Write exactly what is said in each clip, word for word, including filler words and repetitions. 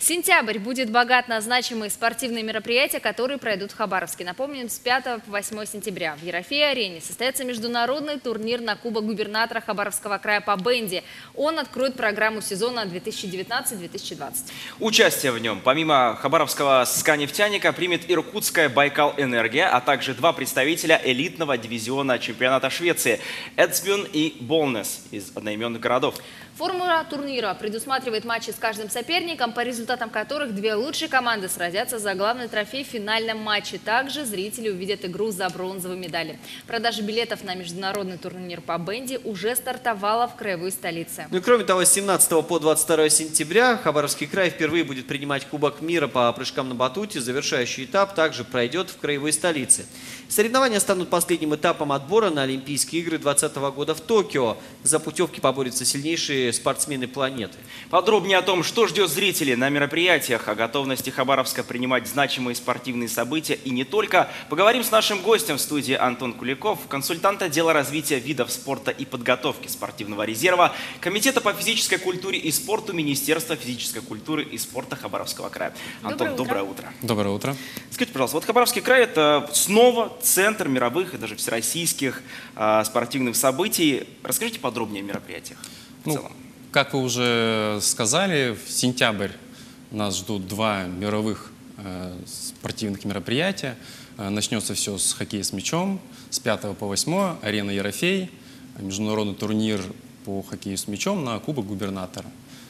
Сентябрь будет богат на значимые спортивные мероприятия, которые пройдут в Хабаровске. Напомним, с пятого по восьмое сентября в Ерофей-арене состоится международный турнир на Кубок губернатора Хабаровского края по бенди. Он откроет программу сезона две тысячи девятнадцать — две тысячи двадцать. Участие в нем помимо хабаровского ска-нефтяника примет иркутская Байкал-энергия, а также два представителя элитного дивизиона чемпионата Швеции – Эдсбюн и Болнес из одноименных городов. Формула турнира предусматривает матчи с каждым соперником, по результатам которых две лучшие команды сразятся за главный трофей в финальном матче. Также зрители увидят игру за бронзовые медали. Продажа билетов на международный турнир по бенди уже стартовала в краевой столице. Ну и кроме того, с семнадцатого по двадцать второе сентября Хабаровский край впервые будет принимать Кубок мира по прыжкам на батуте. Завершающий этап также пройдет в краевой столице. Соревнования станут последним этапом отбора на Олимпийские игры двадцатого года в Токио. За путевки поборются сильнейшие спортсмены планеты. Подробнее о том, что ждет зрителей на мероприятиях, о готовности Хабаровска принимать значимые спортивные события и не только, поговорим с нашим гостем в студии Антон Куликов, консультант отдела развития видов спорта и подготовки спортивного резерва Комитета по физической культуре и спорту Министерства физической культуры и спорта Хабаровского края. Антон, доброе утро. Доброе утро. Скажите, пожалуйста, вот Хабаровский край – это снова центр мировых и даже всероссийских э, спортивных событий. Расскажите подробнее о мероприятиях в ну, целом. Как вы уже сказали, в сентябрь нас ждут два мировых э, спортивных мероприятия. Э, начнется все с хоккея с мячом. С пятого по восьмое арена Ерофей, международный турнир по хоккею с мячом на Кубок губернатора.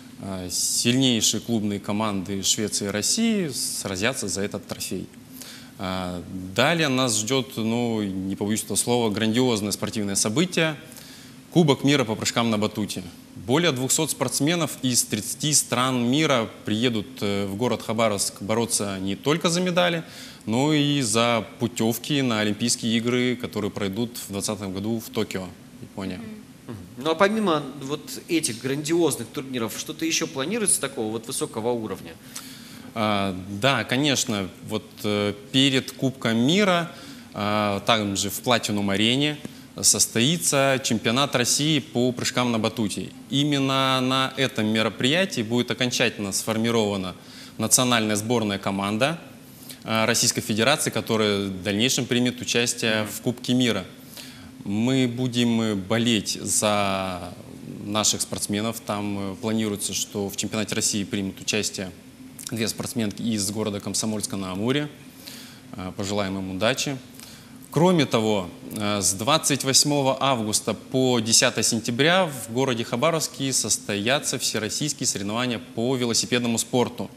Э, сильнейшие клубные команды Швеции и России сразятся за этот трофей. Э, далее нас ждет, ну, не побоюсь этого слова, грандиозное спортивное событие. Кубок мира по прыжкам на батуте. Более двухсот спортсменов из тридцати стран мира приедут в город Хабаровск бороться не только за медали, но и за путевки на Олимпийские игры, которые пройдут в двадцатом году в Токио, Япония. Ну а помимо вот этих грандиозных турниров, что-то еще планируется такого вот высокого уровня? А, да, конечно. Вот э, перед Кубком мира, э, также в Платинум-арене, состоится чемпионат России по прыжкам на батуте. Именно на этом мероприятии будет окончательно сформирована национальная сборная команда Российской Федерации, которая в дальнейшем примет участие в Кубке мира. Мы будем болеть за наших спортсменов. Там планируется, что в чемпионате России примут участие две спортсменки из города Комсомольска-на-Амуре. Пожелаем им удачи. Кроме того, с двадцать восьмого августа по десятое сентября в городе Хабаровске состоятся всероссийские соревнования по велосипедному спорту.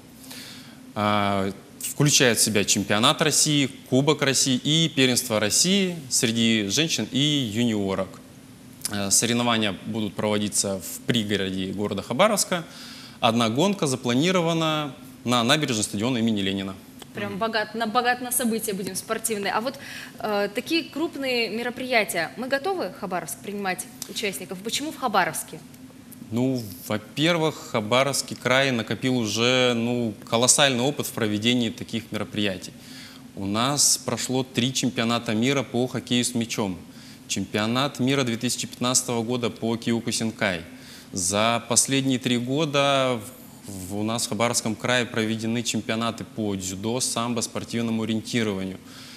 Включают в себя чемпионат России, Кубок России и первенство России среди женщин и юниорок. Соревнования будут проводиться в пригороде города Хабаровска. Одна гонка запланирована на набережной стадиона имени Ленина. Прям богат на, богат на события будем спортивные. А вот э, такие крупные мероприятия, мы готовы, Хабаровск, принимать участников? Почему в Хабаровске? Ну, во-первых, Хабаровский край накопил уже ну, колоссальный опыт в проведении таких мероприятий. У нас прошло три чемпионата мира по хоккею с мячом. Чемпионат мира две тысячи пятнадцатого года по киокусинкай. За последние три года у нас в Хабаровском крае проведены чемпионаты по дзюдо, самбо, спортивному ориентированию.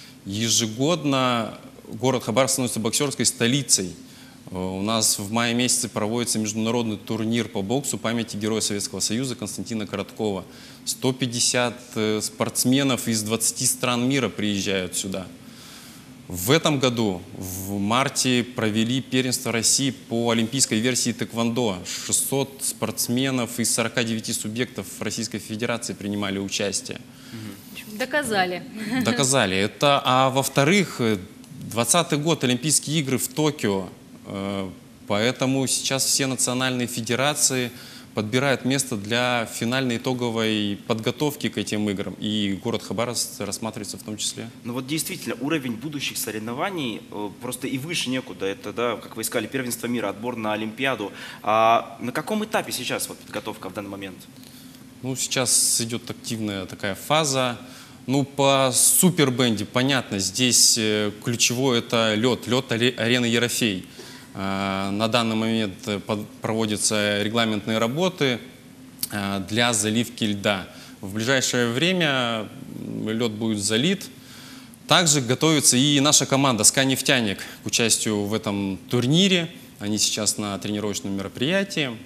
Ежегодно город Хабаровск становится боксерской столицей. У нас в мае месяце проводится международный турнир по боксу памяти Героя Советского Союза Константина Короткова. сто пятьдесят спортсменов из двадцати стран мира приезжают сюда. В этом году, в марте, провели первенство России по олимпийской версии тэквондо. шестьсот спортсменов из сорока девяти субъектов Российской Федерации принимали участие. Доказали. Доказали. Это, а во-вторых, двадцатый год Олимпийские игры в Токио. Поэтому сейчас все национальные федерации подбирают место для финальной итоговой подготовки к этим играм. И город Хабаровск рассматривается в том числе. Ну вот действительно, уровень будущих соревнований просто и выше некуда. Это, да, как вы искали, первенство мира, отбор на Олимпиаду. А на каком этапе сейчас вот подготовка в данный момент? Ну, сейчас идет активная такая фаза. Ну, по супербенде, понятно, здесь ключевой это лед, лед арены Ерофей. На данный момент проводятся регламентные работы для заливки льда. В ближайшее время лед будет залит. Также готовится и наша команда «Ска-Нефтяник» к участию в этом турнире. Они сейчас на тренировочном мероприятии.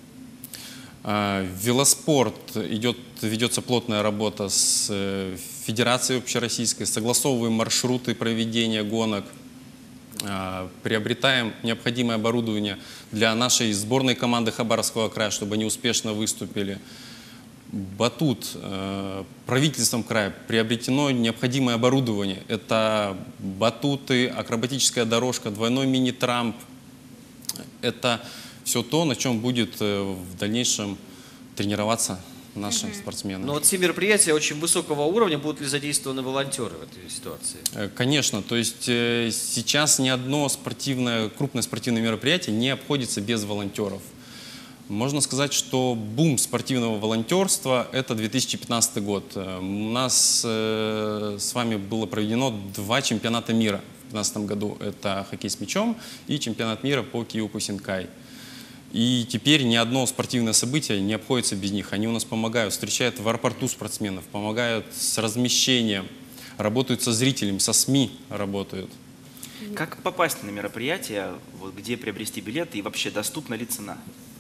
Велоспорт идет, ведется плотная работа с Федерацией общероссийской, согласовываем маршруты проведения гонок, приобретаем необходимое оборудование для нашей сборной команды Хабаровского края, чтобы они успешно выступили. Батут. Правительством края приобретено необходимое оборудование. Это батуты, акробатическая дорожка, двойной мини-трамп. Это все то, на чем будет в дальнейшем тренироваться наши mm-hmm. спортсмены. Но вот все мероприятия очень высокого уровня, будут ли задействованы волонтеры в этой ситуации? Конечно, то есть сейчас ни одно спортивное, крупное спортивное мероприятие не обходится без волонтеров. Можно сказать, что бум спортивного волонтерства – это две тысячи пятнадцатый год. У нас э, с вами было проведено два чемпионата мира в две тысячи пятнадцатом году. Это хоккей с мячом и чемпионат мира по Киокусинкай. И теперь ни одно спортивное событие не обходится без них. Они у нас помогают, встречают в аэропорту спортсменов, помогают с размещением, работают со зрителями, со СМИ работают. Как попасть на мероприятие, вот, где приобрести билеты и вообще доступна ли цена?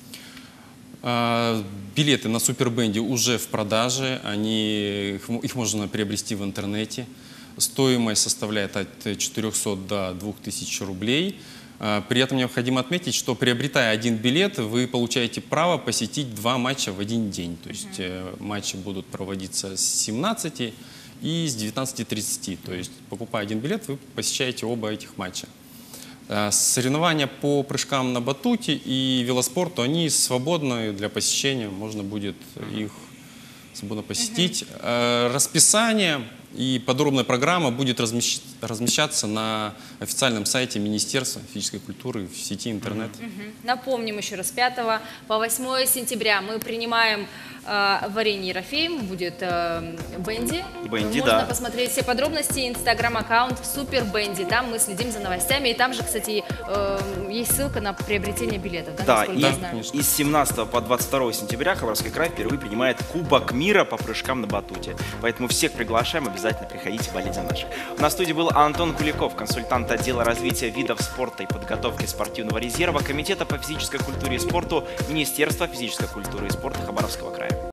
Билеты на Супербенде уже в продаже, они, их можно приобрести в интернете. Стоимость составляет от четырёхсот до двух тысяч рублей. При этом необходимо отметить, что приобретая один билет, вы получаете право посетить два матча в один день. То есть mm-hmm. матчи будут проводиться с семнадцати и с девятнадцати тридцати. То есть покупая один билет, вы посещаете оба этих матча. Соревнования по прыжкам на батуте и велоспорту, они свободны для посещения, можно будет их свободно посетить. Uh-huh. Расписание и подробная программа будет размещаться на официальном сайте Министерства физической культуры в сети интернет. Uh-huh. Напомним еще раз, с пятого по восьмое сентября мы принимаем э, в арене Ерофеем, будет э, Бенди. Бенди, Можно да. посмотреть все подробности, инстаграм-аккаунт Супер Бенди. Там мы следим за новостями. И там же, кстати, э, есть ссылка на приобретение билетов. Да, да, и, я знаю. и с семнадцатого по двадцать второе сентября Хабаровский край впервые принимает Кубок мира по прыжкам на батуте. Поэтому всех приглашаем, обязательно приходите, болеть за наших. На студии был Антон Куликов, консультант отдела развития видов спорта и подготовки спортивного резерва Комитета по физической культуре и спорту Министерства физической культуры и спорта Хабаровского края.